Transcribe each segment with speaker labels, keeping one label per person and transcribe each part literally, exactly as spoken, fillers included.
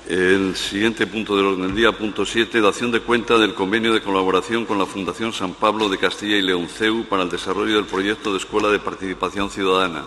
Speaker 1: El siguiente punto del orden del día, punto siete, dación de cuenta del convenio de colaboración con la Fundación San Pablo de Castilla y León C E U para el desarrollo del proyecto de Escuela de Participación Ciudadana.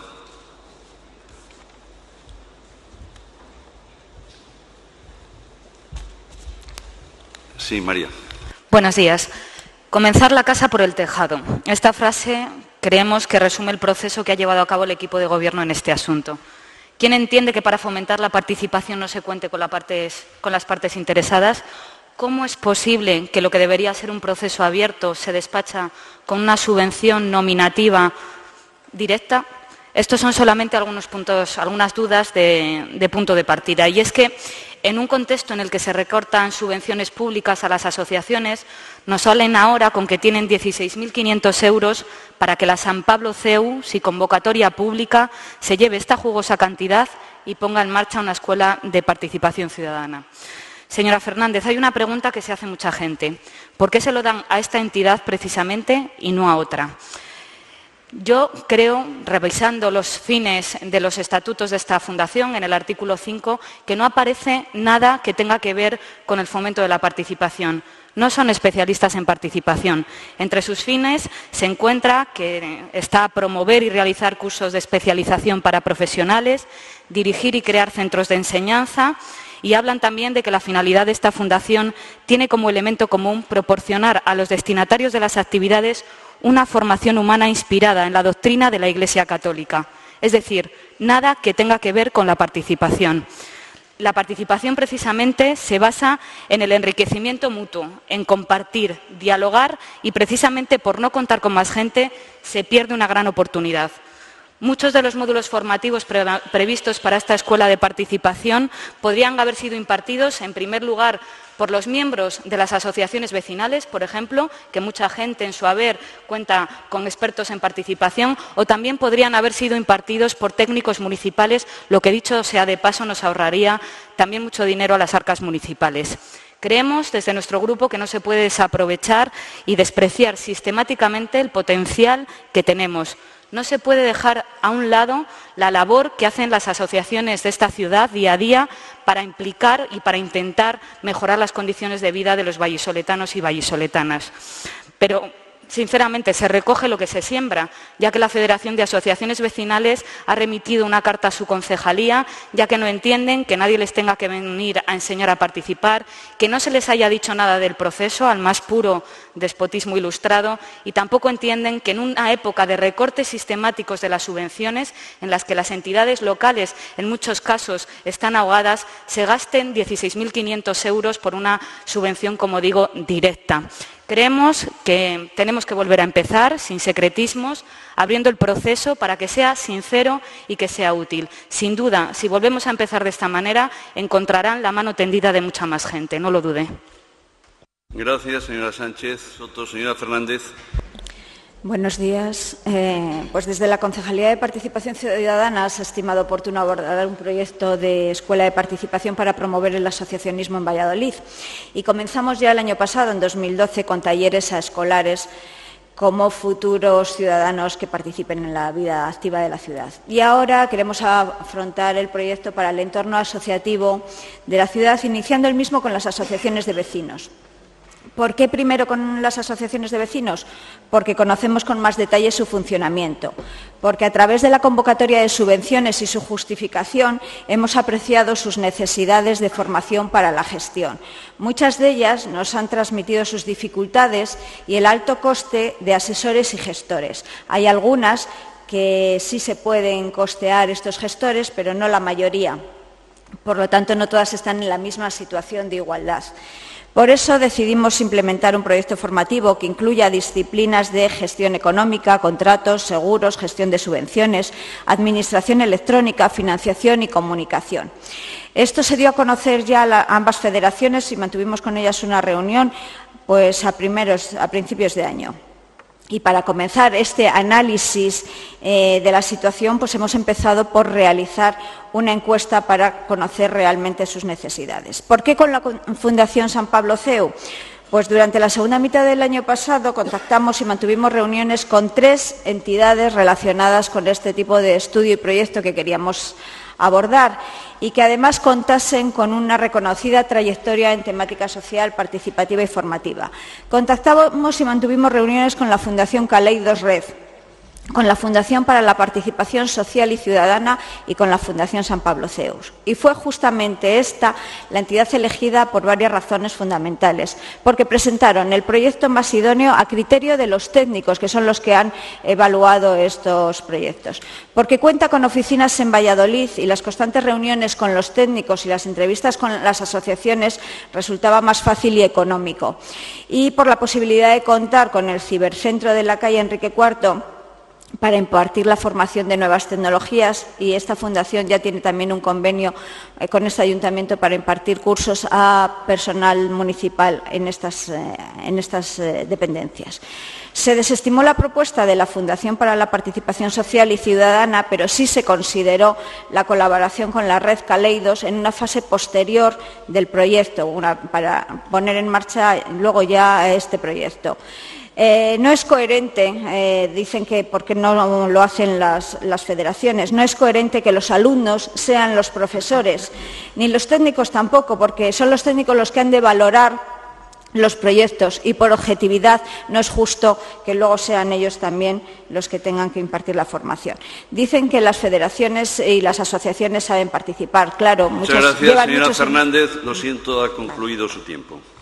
Speaker 1: Sí, María.
Speaker 2: Buenos días. Comenzar la casa por el tejado. Esta frase creemos que resume el proceso que ha llevado a cabo el equipo de gobierno en este asunto. ¿Quién entiende que para fomentar la participación no se cuente con, la partes, con las partes interesadas? ¿Cómo es posible que lo que debería ser un proceso abierto se despacha con una subvención nominativa directa? Estos son solamente algunos puntos, algunas dudas de, de punto de partida. Y es que en un contexto en el que se recortan subvenciones públicas a las asociaciones, nos salen ahora con que tienen dieciséis mil quinientos euros para que la San Pablo C E U, sin convocatoria pública, se lleve esta jugosa cantidad y ponga en marcha una escuela de participación ciudadana. Señora Fernández, hay una pregunta que se hace mucha gente. ¿Por qué se lo dan a esta entidad precisamente y no a otra? Yo creo, revisando los fines de los estatutos de esta fundación, en el artículo cinco, que no aparece nada que tenga que ver con el fomento de la participación. No son especialistas en participación. Entre sus fines se encuentra que está a promover y realizar cursos de especialización para profesionales, dirigir y crear centros de enseñanza, y hablan también de que la finalidad de esta fundación tiene como elemento común proporcionar a los destinatarios de las actividades una formación humana inspirada en la doctrina de la Iglesia Católica. Es decir, nada que tenga que ver con la participación. La participación precisamente se basa en el enriquecimiento mutuo, en compartir, dialogar y precisamente por no contar con más gente se pierde una gran oportunidad. Muchos de los módulos formativos pre previstos para esta escuela de participación podrían haber sido impartidos, en primer lugar, por los miembros de las asociaciones vecinales, por ejemplo, que mucha gente en su haber cuenta con expertos en participación, o también podrían haber sido impartidos por técnicos municipales, lo que, dicho sea de paso, nos ahorraría también mucho dinero a las arcas municipales. Creemos, desde nuestro grupo, que no se puede desaprovechar y despreciar sistemáticamente el potencial que tenemos. No se puede dejar a un lado la labor que hacen las asociaciones de esta ciudad día a día para implicar y para intentar mejorar las condiciones de vida de los vallisoletanos y vallisoletanas. Pero, sinceramente, se recoge lo que se siembra, ya que la Federación de Asociaciones Vecinales ha remitido una carta a su concejalía, ya que no entienden que nadie les tenga que venir a enseñar a participar, que no se les haya dicho nada del proceso, al más puro despotismo ilustrado, y tampoco entienden que en una época de recortes sistemáticos de las subvenciones, en las que las entidades locales en muchos casos están ahogadas, se gasten dieciséis mil quinientos euros por una subvención, como digo, directa. Creemos que tenemos que volver a empezar, sin secretismos, abriendo el proceso para que sea sincero y que sea útil. Sin duda, si volvemos a empezar de esta manera, encontrarán la mano tendida de mucha más gente, no lo dude.
Speaker 1: Gracias, señora Sánchez Soto. Señora Fernández.
Speaker 3: Buenos días. Eh, pues desde la Concejalía de Participación Ciudadana se ha estimado oportuno abordar un proyecto de escuela de participación para promover el asociacionismo en Valladolid. Y comenzamos ya el año pasado, en dos mil doce, con talleres a escolares como futuros ciudadanos que participen en la vida activa de la ciudad. Y ahora queremos afrontar el proyecto para el entorno asociativo de la ciudad, iniciando el mismo con las asociaciones de vecinos. ¿Por qué primero con las asociaciones de vecinos? Porque conocemos con más detalle su funcionamiento, porque a través de la convocatoria de subvenciones y su justificación hemos apreciado sus necesidades de formación para la gestión. Muchas de ellas nos han transmitido sus dificultades y el alto coste de asesores y gestores. Hay algunas que sí se pueden costear estos gestores, pero no la mayoría. Por lo tanto, no todas están en la misma situación de igualdad. Por eso decidimos implementar un proyecto formativo que incluya disciplinas de gestión económica, contratos, seguros, gestión de subvenciones, administración electrónica, financiación y comunicación. Esto se dio a conocer ya a ambas federaciones y mantuvimos con ellas una reunión pues, a, primeros, a principios de año. Y para comenzar este análisis eh, de la situación, pues hemos empezado por realizar una encuesta para conocer realmente sus necesidades. ¿Por qué con la Fundación San Pablo C E U? Pues durante la segunda mitad del año pasado contactamos y mantuvimos reuniones con tres entidades relacionadas con este tipo de estudio y proyecto que queríamos abordar y que además contasen con una reconocida trayectoria en temática social, participativa y formativa. Contactamos y mantuvimos reuniones con la Fundación Caleidos Red, con la Fundación para la Participación Social y Ciudadana y con la Fundación San Pablo Zeus. Y fue justamente esta la entidad elegida por varias razones fundamentales, porque presentaron el proyecto más idóneo a criterio de los técnicos, que son los que han evaluado estos proyectos, porque cuenta con oficinas en Valladolid y las constantes reuniones con los técnicos y las entrevistas con las asociaciones resultaba más fácil y económico, y por la posibilidad de contar con el cibercentro de la calle Enrique cuarto para impartir la formación de nuevas tecnologías, y esta fundación ya tiene también un convenio eh, con este ayuntamiento para impartir cursos a personal municipal en estas, eh, en estas eh, dependencias. Se desestimó la propuesta de la Fundación para la Participación Social y Ciudadana, pero sí se consideró la colaboración con la red Caleidos en una fase posterior del proyecto, una, para poner en marcha luego ya este proyecto. Eh, no es coherente, eh, dicen que porque no lo hacen las, las federaciones, no es coherente que los alumnos sean los profesores, ni los técnicos tampoco, porque son los técnicos los que han de valorar los proyectos y por objetividad no es justo que luego sean ellos también los que tengan que impartir la formación. Dicen que las federaciones y las asociaciones saben participar, claro.
Speaker 1: Muchas
Speaker 3: muchos,
Speaker 1: gracias, señora
Speaker 3: muchos...
Speaker 1: Fernández. Lo siento, ha concluido su tiempo.